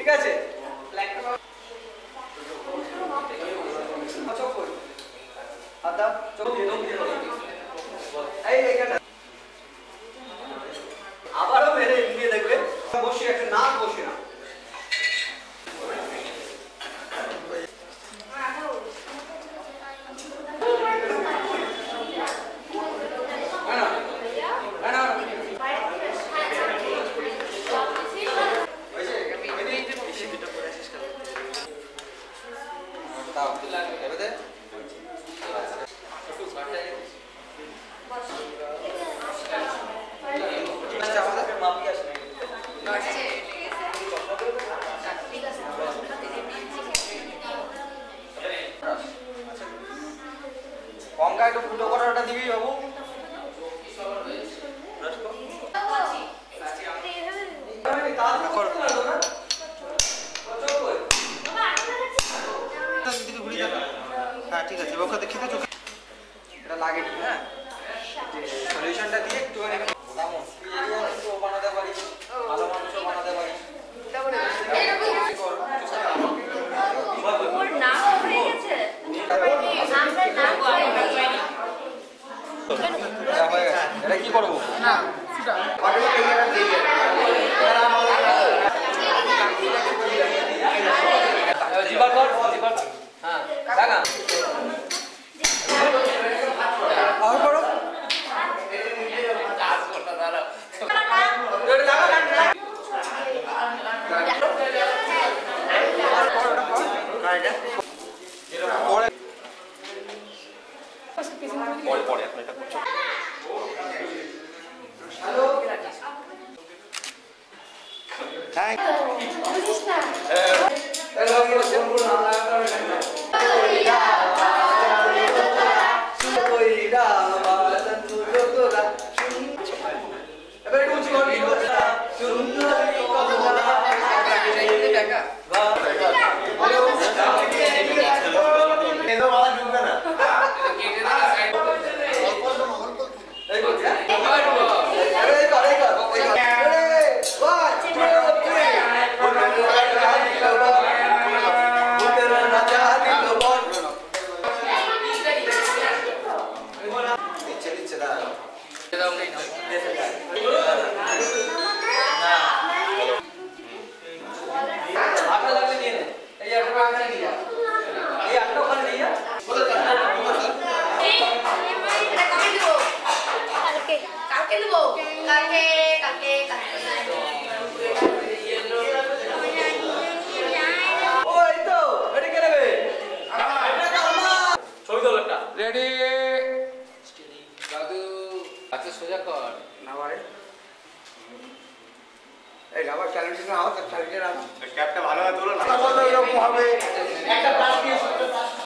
আছে আবারও মেরে নিয়ে দেখবে বসে একটা নাক বসে না কঙ্কা একটু ফুটো করে ওটা দিবি বাবু হ্যাঁ ঠিক আছে ওকে দেখি তো এটা লাগে ঠিক হ্যাঁ সলিউশনটা দিয়ে একটু বানাতে পারি ভালো মানুষও বানাতে পারি এটা কি করবো না পরে আপনি এটা করছেন রেডি দাদু আচ্ছা সোজা কর না বারে এই রাবার চ্যালেঞ্জ না হওয়া তো চ্যালেঞ্জ না ক্যাপটা ভালো হয় তোলো না এরকম হবে একটা প্লাস দিয়ে